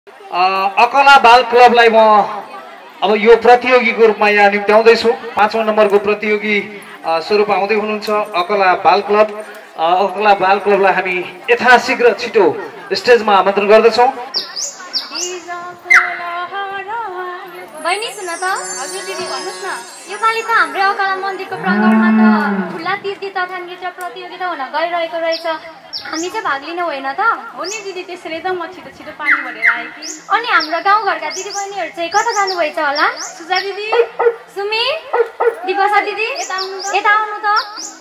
अकला बाल क्लबलाई म अब यो प्रतियोगीको रूपमा यहाँ निम्त्याउँदैछु। 5औं नम्बरको प्रतियोगी स्वरूप आउँदै हुनुहुन्छ अकला बाल क्लब। अकला बाल क्लबलाई हामी यथाशीघ्र छिटो स्टेजमा आमन्त्रण गर्दछौँ। बहिनी सुन त। हजुर दिदी भन्नुहोस् न। योपालि त हाम्रो अकला मन्दिरको प्राङ्गणमा त खुल्ला तीर्थ तथा नृत्य प्रतियोगिता हुन गइरहेको रहेछ। हामी चाहिँ भाग लिनु होइन त? हो नि दिदी, त्यसैले त म छिटो छिटो पानी भरेर आएँ कि। अनि हाम्रो गाउँघरका दिदीबहिनीहरू चाहिँ कता जानुभएछ होला? सुजा दिदी, सुमी, दिपसा दिदी, यता आउनु त।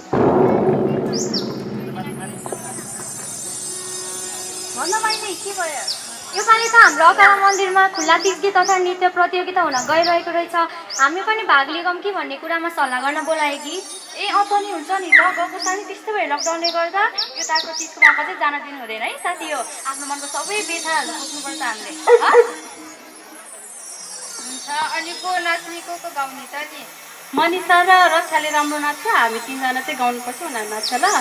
भन्न बहिनी के भयो? योपालि त हाम्रो अकला मन्दिरमा खुल्ला तीर्थ तथा नृत्य प्रतियोगिता हुन गइरहेको रहेछ। हामी पनि भाग लिगौँ कि भन्ने कुरामा सल्लाह गर्न बोलाए कि। ए पनि हुन्छ नि त। गाउँको सानी त्यस्तो भएर लकडाउनले गर्दा यो तारको चिजको मौका चाहिँ जान दिनु हुँदैन है साथी। हो आफ्नो मनको सबै व्यथाहरू बुझ्नुपर्छ हामीले। हुन्छ। अनि को नाच्ने को गाउने त नि? मनिषा र रक्षाले राम्रो नाच्छ, हामी तीनजना चाहिँ गाउनुपर्छ। उनीहरू नाच्छ ल।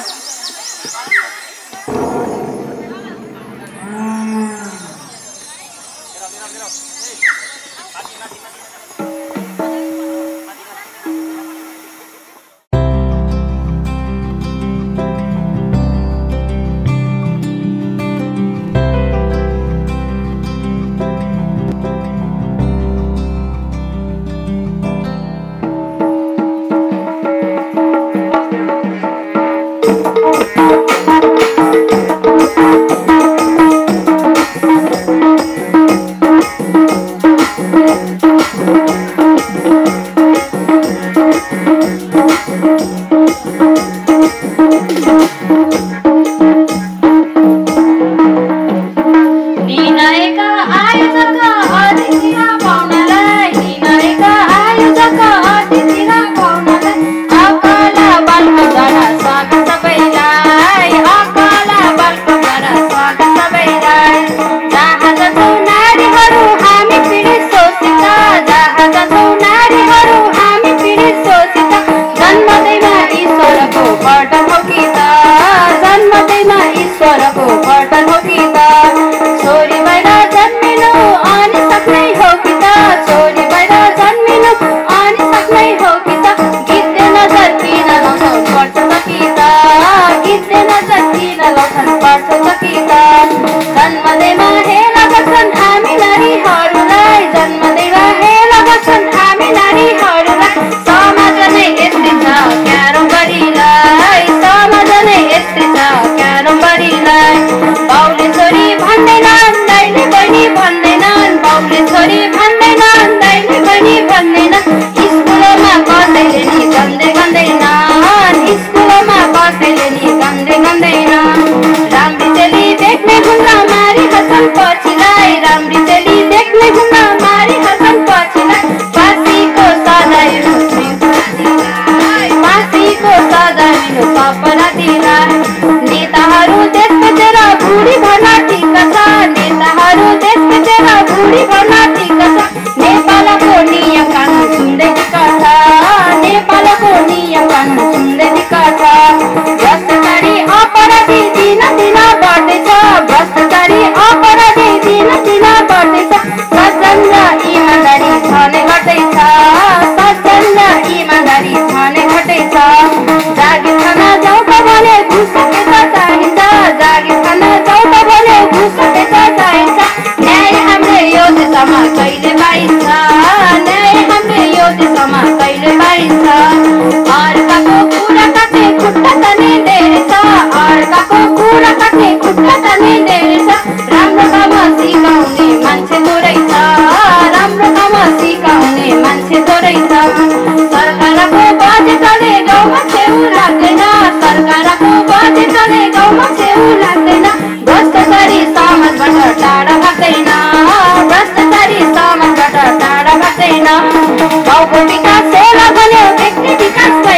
गाउँको विकास सेवा भन्यो व्यक्ति विकास